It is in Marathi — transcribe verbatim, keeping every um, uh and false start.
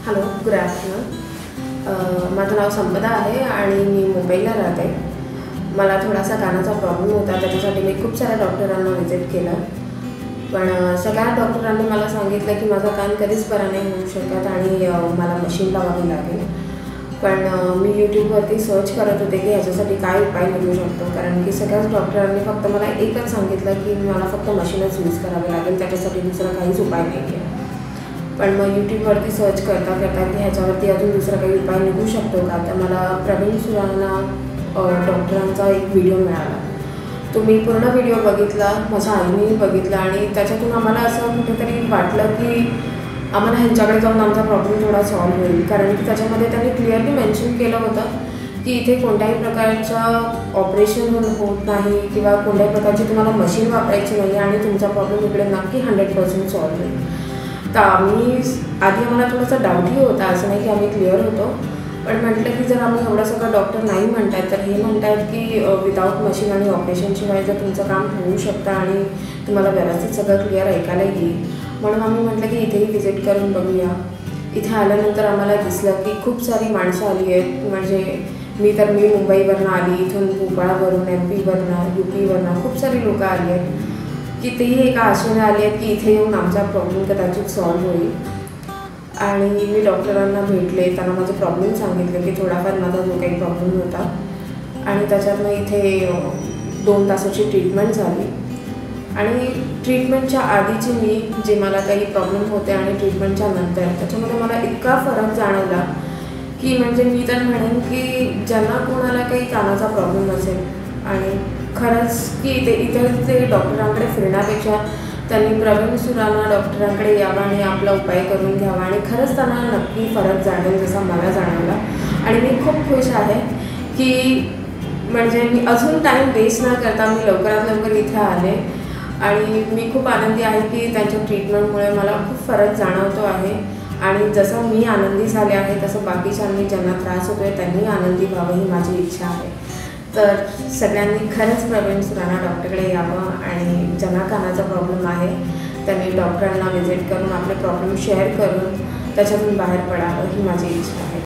Hello, good afternoon. माझं नाव संपदा आहे आणि मी मुंबईला राहते. मला थोडासा कानाचा प्रॉब्लेम होता, त्याच्यासाठी मी खूप साऱ्या डॉक्टरांना व्हिजिट केलं. पण सगळ्या डॉक्टरांनी मला सांगितलं की माझा कान कधीच बरा नाही होऊ शकत आणि मला मशीन लावावी लागेल. पण मी यूट्यूबवरती सर्च करत होते की ह्याच्यासाठी काय उपाय निघू शकतो, कारण की सगळ्याच डॉक्टरांनी फक्त मला एकच सांगितलं की मला फक्त मशीनच यूज करावी लागेल, त्याच्यासाठी दुसरा काहीच उपाय नाही आहे. पण मग यूट्यूबवरती सर्च करता करता की ह्याच्यावरती अजून दुसरा काही उपाय निघू शकतो का, तर मला प्रवीण सुराणा डॉक्टरांचा एक व्हिडिओ मिळाला. तो मी पूर्ण व्हिडिओ बघितला, माझ्या आईनेही बघितला आणि त्याच्यातून आम्हाला असं कुठेतरी वाटलं की आम्हाला ह्यांच्याकडे जाऊन आमचा प्रॉब्लेम थोडा सॉल्व्ह होईल. कारण की त्याच्यामध्ये त्यांनी क्लिअरली मेन्शन केलं होतं की इथे कोणत्याही प्रकारचं ऑपरेशन होत नाही किंवा कोणत्याही प्रकारची तुम्हाला मशीन वापरायची नाही आणि तुमचा प्रॉब्लेम इकडे नक्की हंड्रेड पर्सेंट सॉल्व्ह होईल. तर आम्ही आधी आम्हाला थोडासा डाऊटही होता, असं नाही की आम्ही क्लिअर होतो. पण म्हटलं की जर आम्ही एवढं सगळं डॉक्टर नाही म्हणत आहेत, तर हे म्हणत आहेत की विदाऊट मशीन आणि ऑपरेशनशिवाय जर तुमचं काम होऊ शकतं आणि तुम्हाला व्यवस्थित सगळं क्लिअर ऐकायला येईल, म्हणून आम्ही म्हटलं की इथेही व्हिजिट करून बघूया. इथे आल्यानंतर आम्हाला दिसलं की खूप सारी माणसं आली आहेत. म्हणजे मी तर मी मुंबईवरनं आली, इथून भोपाळवरून, एम पीवरनं, यू पीवरनं खूप सारी लोकं आली आहेत की तेही एका आशेने आली आहेत की इथे येऊन आमचा प्रॉब्लेम कदाचित सॉल्व्ह होईल. आणि मी डॉक्टरांना भेटले, त्यांना माझे प्रॉब्लेम सांगितले की थोडाफार माझा जो काही प्रॉब्लेम होता आणि त्याच्यातनं इथे दोन तासाची ट्रीटमेंट झाली. आणि ट्रीटमेंटच्या आधीची मी जे मला काही प्रॉब्लेम होते आणि ट्रीटमेंटच्या नंतर त्याच्यामध्ये मला इतका फरक जाणवला की म्हणजे मी तर म्हणेन की ज्यांना कोणाला काही कानाचा प्रॉब्लेम असेल आणि खरंच की ते इतर ते डॉक्टरांकडे फिरण्यापेक्षा त्यांनी प्रवीण सुराणा डॉक्टरांकडे यावं आणि आपला उपाय करून घ्यावा आणि खरंच त्यांना नक्की फरक जाणवेल, जसा मला जाणवला. आणि मी खूप खुश आहे की म्हणजे मी अजून टाईम वेस्ट न करता मी लवकरात लवकर इथे आले आणि मी खूप आनंदी आहे की त्यांच्या ट्रीटमेंटमुळे मला खूप फरक जाणवतो आहे. आणि जसं मी आनंदी झाले आहे तसं बाकीच्यांनी ज्यांना त्रास होतो आहे त्यांनी आनंदी व्हावं ही माझी इच्छा आहे. तर सगळ्यांनी खरंच प्रवीण सुराणा डॉक्टरकडे यावं आणि ज्यांना कानाचा प्रॉब्लेम आहे त्यांनी डॉक्टरांना व्हिजिट करून आपले प्रॉब्लेम शेअर करून त्याच्यातून बाहेर पडावं ही माझी इच्छा आहे.